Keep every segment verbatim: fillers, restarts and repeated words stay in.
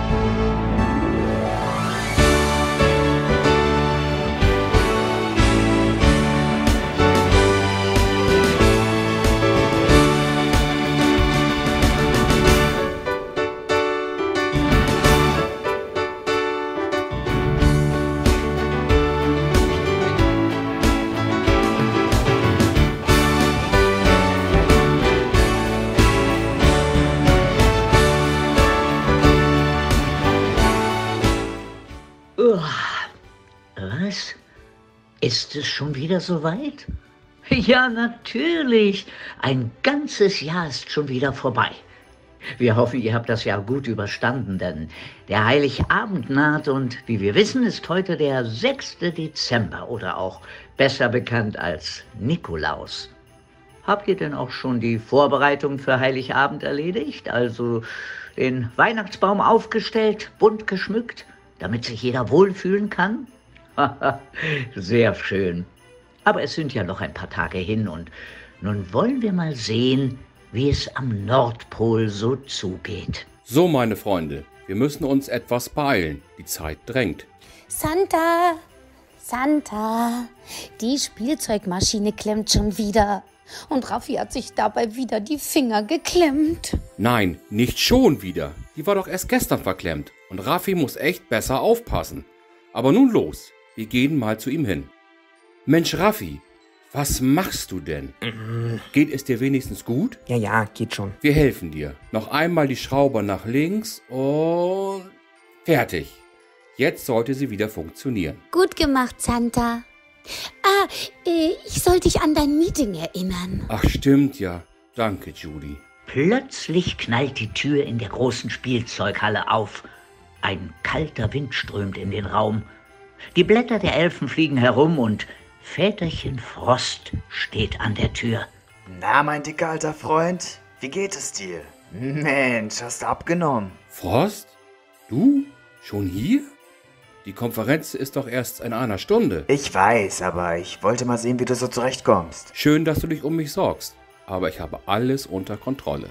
Was? Ist es schon wieder soweit? Ja, natürlich. Ein ganzes Jahr ist schon wieder vorbei. Wir hoffen, ihr habt das Jahr gut überstanden, denn der Heiligabend naht und wie wir wissen, ist heute der sechste Dezember oder auch besser bekannt als Nikolaus. Habt ihr denn auch schon die Vorbereitung für Heiligabend erledigt? Also den Weihnachtsbaum aufgestellt, bunt geschmückt, damit sich jeder wohlfühlen kann? Sehr schön. Aber es sind ja noch ein paar Tage hin und nun wollen wir mal sehen, wie es am Nordpol so zugeht. So, meine Freunde, wir müssen uns etwas beeilen. Die Zeit drängt. Santa, Santa, die Spielzeugmaschine klemmt schon wieder. Und Raffi hat sich dabei wieder die Finger geklemmt. Nein, nicht schon wieder. Die war doch erst gestern verklemmt. Und Raffi muss echt besser aufpassen. Aber nun los, wir gehen mal zu ihm hin. Mensch, Raffi, was machst du denn? Mhm. Geht es dir wenigstens gut? Ja, ja, geht schon. Wir helfen dir. Noch einmal die Schraube nach links und fertig. Jetzt sollte sie wieder funktionieren. Gut gemacht, Santa. Ah, äh, ich soll dich an dein Meeting erinnern. Ach, stimmt ja. Danke, Judy. Plötzlich knallt die Tür in der großen Spielzeughalle auf. Ein kalter Wind strömt in den Raum. Die Blätter der Elfen fliegen herum und Väterchen Frost steht an der Tür. Na, mein dicker alter Freund, wie geht es dir? Mensch, hast du abgenommen. Frost? Du? Schon hier? Die Konferenz ist doch erst in einer Stunde. Ich weiß, aber ich wollte mal sehen, wie du so zurechtkommst. Schön, dass du dich um mich sorgst. Aber ich habe alles unter Kontrolle.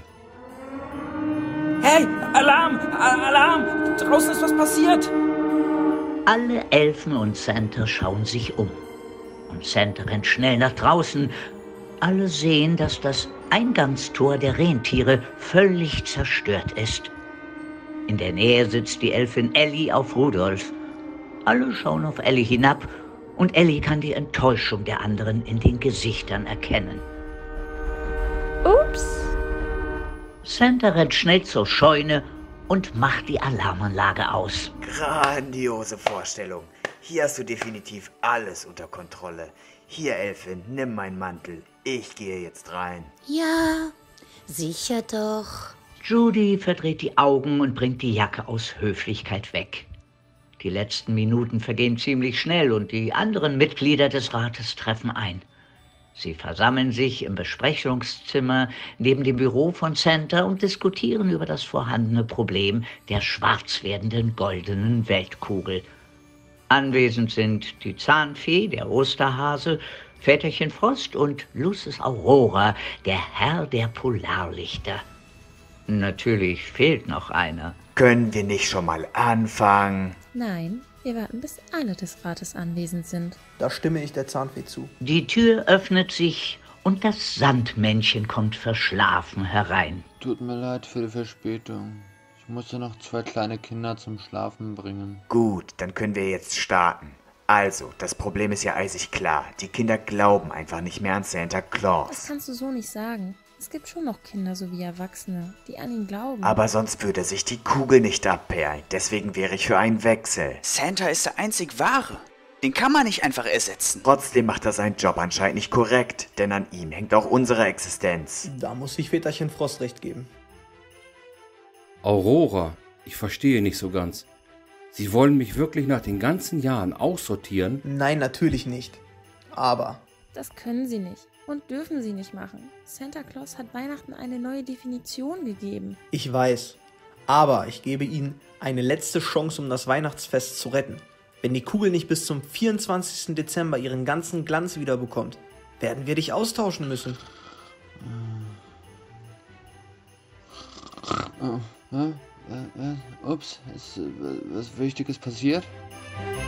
Hey, Alarm! Alarm! Draußen ist was passiert! Alle Elfen und Santa schauen sich um. Und Santa rennt schnell nach draußen. Alle sehen, dass das Eingangstor der Rentiere völlig zerstört ist. In der Nähe sitzt die Elfin Ellie auf Rudolf. Alle schauen auf Ellie hinab und Ellie kann die Enttäuschung der anderen in den Gesichtern erkennen. Ups. Santa rennt schnell zur Scheune und macht die Alarmanlage aus. Grandiose Vorstellung. Hier hast du definitiv alles unter Kontrolle. Hier, Elfin, nimm meinen Mantel. Ich gehe jetzt rein. Ja, sicher doch. Judy verdreht die Augen und bringt die Jacke aus Höflichkeit weg. Die letzten Minuten vergehen ziemlich schnell und die anderen Mitglieder des Rates treffen ein. Sie versammeln sich im Besprechungszimmer neben dem Büro von Santa und diskutieren über das vorhandene Problem der schwarz werdenden goldenen Weltkugel. Anwesend sind die Zahnfee, der Osterhase, Väterchen Frost und Lucis Aurora, der Herr der Polarlichter. Natürlich fehlt noch einer. Können wir nicht schon mal anfangen? Nein, wir warten, bis alle des Rates anwesend sind. Da stimme ich der Zahnfee zu. Die Tür öffnet sich und das Sandmännchen kommt verschlafen herein. Tut mir leid für die Verspätung. Ich musste noch zwei kleine Kinder zum Schlafen bringen. Gut, dann können wir jetzt starten. Also, das Problem ist ja eisig klar. Die Kinder glauben einfach nicht mehr an Santa Claus. Das kannst du so nicht sagen. Es gibt schon noch Kinder sowie Erwachsene, die an ihn glauben. Aber sonst würde sich die Kugel nicht abperlen. Deswegen wäre ich für einen Wechsel. Santa ist der einzig Wahre. Den kann man nicht einfach ersetzen. Trotzdem macht er seinen Job anscheinend nicht korrekt, denn an ihm hängt auch unsere Existenz. Da muss ich Väterchen Frost recht geben. Aurora, ich verstehe nicht so ganz. Sie wollen mich wirklich nach den ganzen Jahren aussortieren? Nein, natürlich nicht. Aber... Das können sie nicht und dürfen sie nicht machen. Santa Claus hat Weihnachten eine neue Definition gegeben. Ich weiß. Aber ich gebe ihnen eine letzte Chance, um das Weihnachtsfest zu retten. Wenn die Kugel nicht bis zum vierundzwanzigsten Dezember ihren ganzen Glanz wiederbekommt, werden wir dich austauschen müssen. äh, äh, ups, ist äh, was Wichtiges passiert?